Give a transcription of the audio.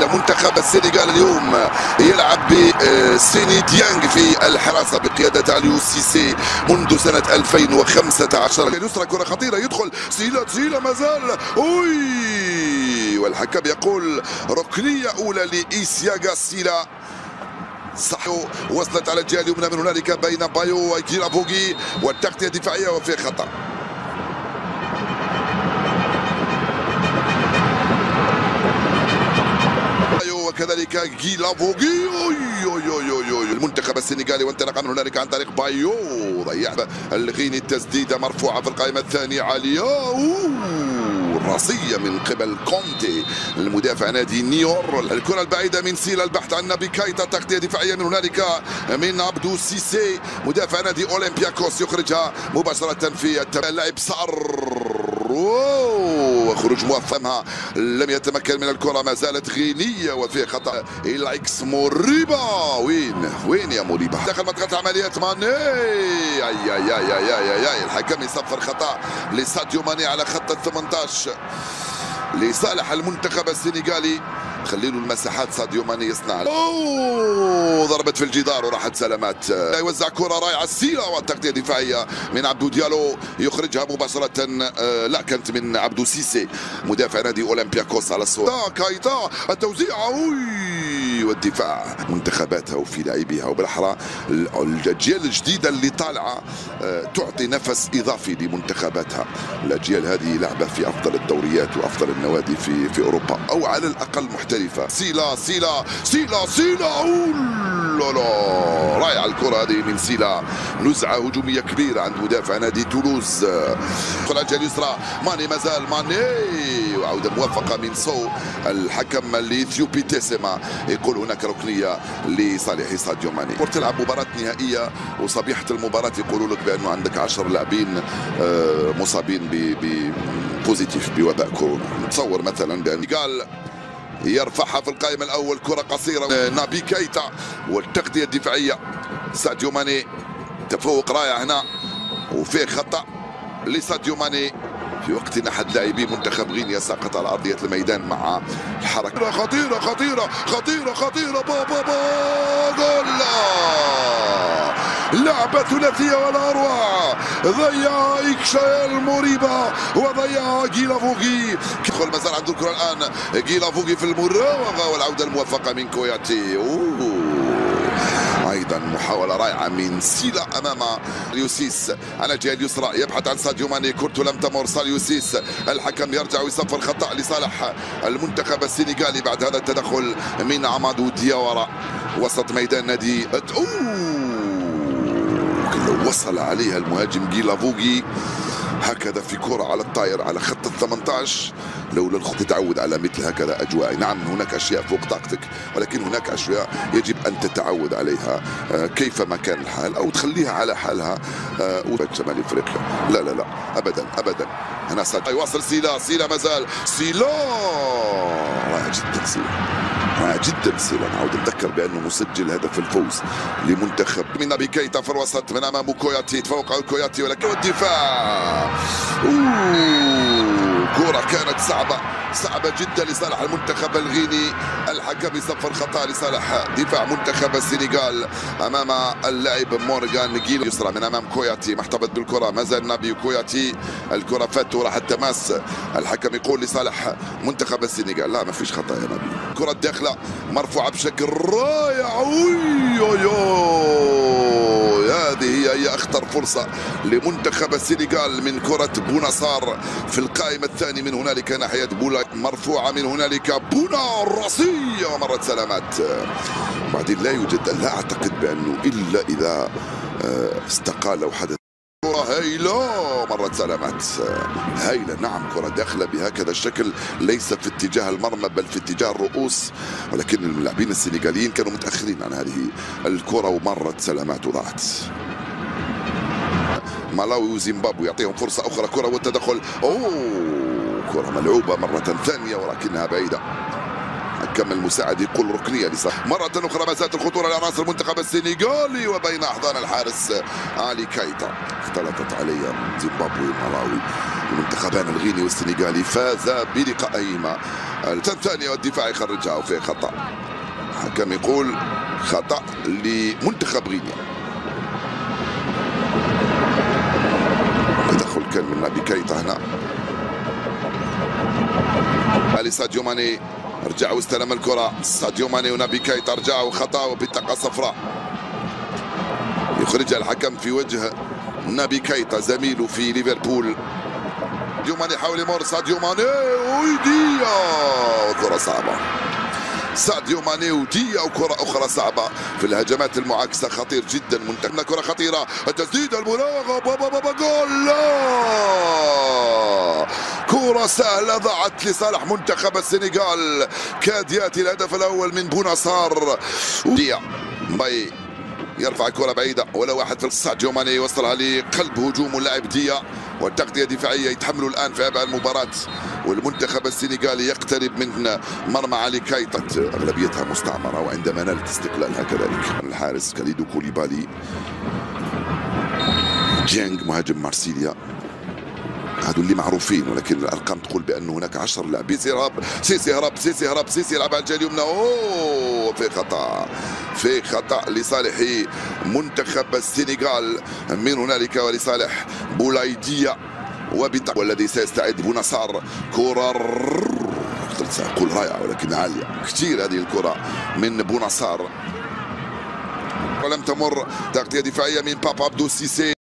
منتخب السنغال اليوم يلعب بسيني ديانغ في الحراسة بقيادة اليو سيسي منذ سنة 2015. اليسرى كرة خطيرة يدخل سيلا ما زال والحكم يقول ركنية أولى لإيسياغا سيلا. صح وصلت على الجهة اليمنى من هنالك بين بايو وجيرافوغي والتغطية الدفاعية وفي خطأ. وكذلك جيلافوغي المنتخب السنغالي وانطلق من هنالك عن طريق بايو ضيع الغيني. التسديده مرفوعه في القائمه الثانيه عاليه راسيه من قبل كونتي المدافع نادي نيور. الكره البعيده من سيلا البحث عن نبي كايتا تغطيه دفاعيه من هنالك من عبدو سيسي مدافع نادي اولمبياكوس يخرجها مباشره في اللاعب صار وخروج موفمها لم يتمكن من الكره ما زالت غينيه وفي خطا إلايكس موريبا. وين يا موريبا داخل منطقه عمليات ماني اي الحكم يصفر خطا لساديو ماني على خط ال 18 لصالح المنتخب السنغالي. خلي له المساحات ساديو ماني يصنع ضربت في الجدار وراحت سلامات. يوزع كره رائعه سيلا والتغطيه الدفاعيه من عبدو ديالو يخرجها مباشره لا كانت من عبدو سيسي مدافع نادي اولمبياكوس على الصوره. كايتا التوزيع والدفاع منتخباتها وفي لاعبيها وبالاحرى الاجيال الجديده اللي طالعه تعطي نفس اضافي لمنتخباتها. الاجيال هذه لعبه في افضل الدوريات وافضل النوادي في اوروبا او على الاقل محترفه. سيلا رائعه الكره هذه من سيلا. نزعه هجوميه كبيره عند مدافع نادي تولوز. الجهه اليسرى ماني مازال ماني وعوده موفقه من سو الحكم الاثيوبي تيسما يقول هناك ركنيه لصالح ساديو ماني. تلعب مباراه نهائيه وصبيحه المباراه يقولوا لك بانه عندك 10 لاعبين مصابين بوزيتيف بوباء كورونا. نتصور مثلا بان قال يرفعها في القائمة الأول كرة قصيرة نبي كايتا والتغطية الدفاعية ساديو ماني. تفوق رائع هنا وفيه خطأ لساديو ماني في وقت ان احد لاعبي منتخب غينيا سقط على ارضيه الميدان مع الحركه. خطيره جول لعبة ثلاثية ولا أروع. ضيع إكشايل موريبا وضيع جيلافوغي. يدخل مازال عنده الكرة الآن جيلافوغي في المراوغة والعودة الموفقة من كوياتي. ايضا محاوله رائعه من سيلا امام ليوسيس على الجهه اليسرى يبحث عن ساديو ماني. كورته لم تمر ليوسيس. الحكم يرجع ويصفر خطا لصالح المنتخب السنغالي بعد هذا التدخل من عمادو دياورا وسط ميدان نادي وصل عليها المهاجم جيلافوغي هكذا في كرة على الطاير على خط ال 18. لولا الخط تتعود على مثل هكذا اجواء. نعم هناك اشياء فوق طاقتك ولكن هناك اشياء يجب ان تتعود عليها كيفما كان الحال او تخليها على حالها. شمال افريقيا لا ابدا هنا يواصل سيلا مازال رائع جدا سيلا. نعود نذكر بانه مسجل هدف الفوز لمنتخب من نبي كايتا في الوسط من امام كوياتي. تفوق كوياتي ولكن الدفاع كرة كانت صعبة جدا لصالح المنتخب الغيني. الحكم يصفر خطأ لصالح دفاع منتخب السنغال امام اللاعب مورغان جيل يسرى من امام كوياتي محتفظ بالكرة ما زال نبي كوياتي. الكرة فاتت وراح التماس. الحكم يقول لصالح منتخب السنغال لا ما فيش خطأ يا نبي. كرة الداخلة مرفوعة بشكل رائع. هذه هي اخطر فرصة لمنتخب السنغال من كرة بوناصار في القائمة الثاني من هنالك ناحية بولا مرفوعة من هنالك بونا راسية ومرت سلامات. بعدين لا يوجد لا اعتقد بانه الا اذا استقال او حدث. كرة هايلة مرت سلامات هايلة. نعم كرة داخلة بهكذا الشكل ليس في اتجاه المرمى بل في اتجاه الرؤوس ولكن اللاعبين السنغاليين كانوا متأخرين عن هذه الكرة ومرت سلامات وضاعت. مالاوي وزيمبابوي يعطيهم فرصة أخرى. كرة والتدخل كرة ملعوبة مرة ثانية ولكنها بعيدة. الحكم المساعد يقول ركنيه لصالح. مره اخرى ما زالت الخطوره لعناصر المنتخب السنغالي وبين احضان الحارس علي كايتا. اختلطت علي زيمبابوي ومالاوي. المنتخبان الغيني والسنغالي فازا بلقائهما الثانيه والدفاع يخرجها وفيه خطا. الحكم يقول خطا لمنتخب غينيا. تدخل كان من نبي كايتا هنا. علي ساديو ماني رجع واستلم الكرة. ساديو ماني ونبي كايتا رجعوا خطا وبطاقة صفراء يخرجها الحكم في وجه نبي كايتا زميله في ليفربول. ساديو ماني حاول يمر. ساديو ماني وديا وكرة صعبة. ساديو ماني وديا وكرة أخرى صعبة في الهجمات المعاكسة. خطير جدا منتخبنا. كرة خطيرة. التسديد المراوغة. جول. لا كرة سهلة ضاعت لصالح منتخب السنغال. كاد يأتي الهدف الأول من بوناصار. ديا باي يرفع الكرة بعيدة ولا واحد في ساديو ماني يوصلها لقلب هجوم اللاعب ديا والتغطية دفاعية يتحملوا الآن في أبعاد المباراة. والمنتخب السنغالي يقترب من مرمى علي كايتا أغلبيتها مستعمرة وعندما نالت استقلالها كذلك. الحارس كاليدو كوليبالي. جينغ مهاجم مارسيليا هذول اللي معروفين ولكن الارقام تقول بان هناك 10 لاعبين. سيسي هرب. سيسي يلعب على الجهه اليمنى. اوه في خطا لصالح منتخب السنغال من هنالك ولصالح بولايديا والذي سيستعد بوناصار. كره اقول رائعه ولكن عاليه كثير هذه الكره من بوناصار ولم تمر. تغطيه دفاعيه من بابا عبدو سيسي.